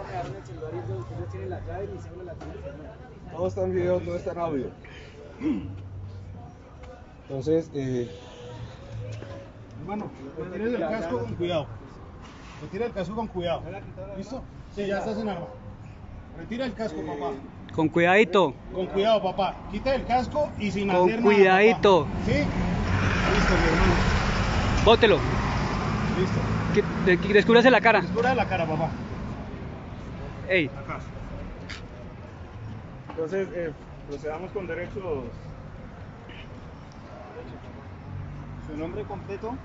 dejaron el celular y ellos tienen la llave y mi cédula la tiene el celular. Todo está en video, todo está en audio. Entonces, hermano, retire el casco con cuidado. Retira el casco con cuidado. ¿Listo? Sí, ya estás en arma. Retira el casco, papá. Con cuidadito. Con cuidado, papá. Quita el casco y sin Con hacer cuidadito. nada, papá. ¿Sí? Listo, mi hermano. Bótelo. Listo. Descúbrase la cara. Descubra la cara, papá. Ey. Acá. entonces procedamos con derechos. ¿Su nombre completo?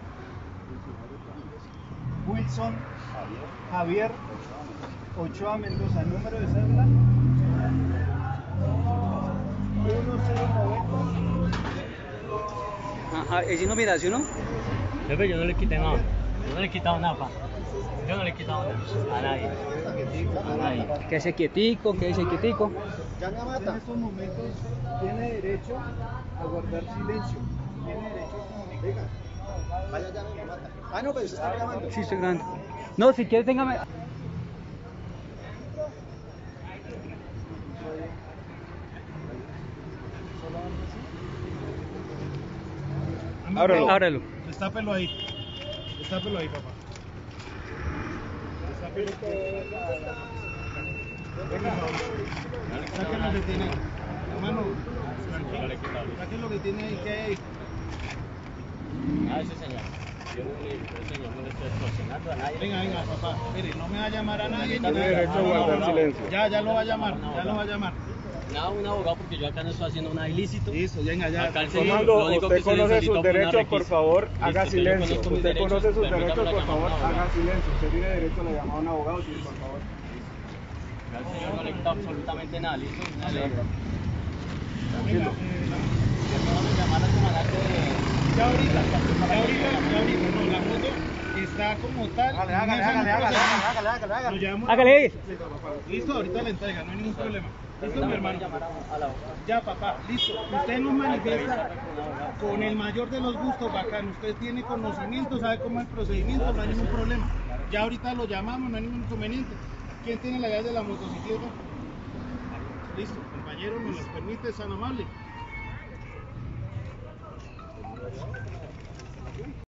Wilson Javier Ochoa Mendoza. Número de cédula 1090. Ajá, ¿es innominación, no? Jefe, yo no le quité nada. Yo no le he quitado nada, pa. Yo no le he quitado nada. A nadie. A nadie. Quédese quietico, quédese quietico. En estos momentos tiene derecho a guardar silencio. Tiene derecho a comunicar. Vaya, ya me mata. Ah, no, pero se está grabando. Sí, estoy grande. No, si quieres, téngame. Ábrelo. Ábrelo. Destápelo ahí. Destápelo ahí, papá. Destápelo. Saquen lo que tiene. Hermano, tranquilo. Saquen lo que tiene ahí. ¿Qué hay ahí? Ah, ese señor. Yo no le estoy extorsionando a nadie. Venga, papá. Mire, no me va a llamar a nadie. Tiene derecho a guardar silencio. Ya lo va a llamar. Ya lo va a llamar. Nada, un abogado porque yo acá no estoy haciendo nada ilícito. Listo, venga, ya. Acá el señor, Comando, lo único usted que se le conoce solicitó sus fue una derechos, por requisa. favor, Listo, haga yo silencio. conozco mis Usted derechos, conoce sus permítame derechos, la por llamada favor, a un abogado. haga silencio. Usted tiene derecho a la llamada a un abogado, sí, por favor. Al señor no le quita absolutamente nada, listo. Una ley. Tranquilo. No me llamaron como a darte Ya ahorita, no, la moto está como tal. Hágale. Lo llevamos a- Hágale. Listo, ahorita la entrega, no hay ningún problema. Listo, mi hermano. llamar a la abogada. Ya, papá, listo. Usted nos manifiesta con el mayor de los gustos, bacán. Usted tiene conocimiento, sabe cómo es el procedimiento, no hay ningún problema. Ya ahorita lo llamamos, no hay ningún inconveniente. ¿Quién tiene la llave de la motocicleta? Listo, compañero, ¿me los permite? ¿Tan amable?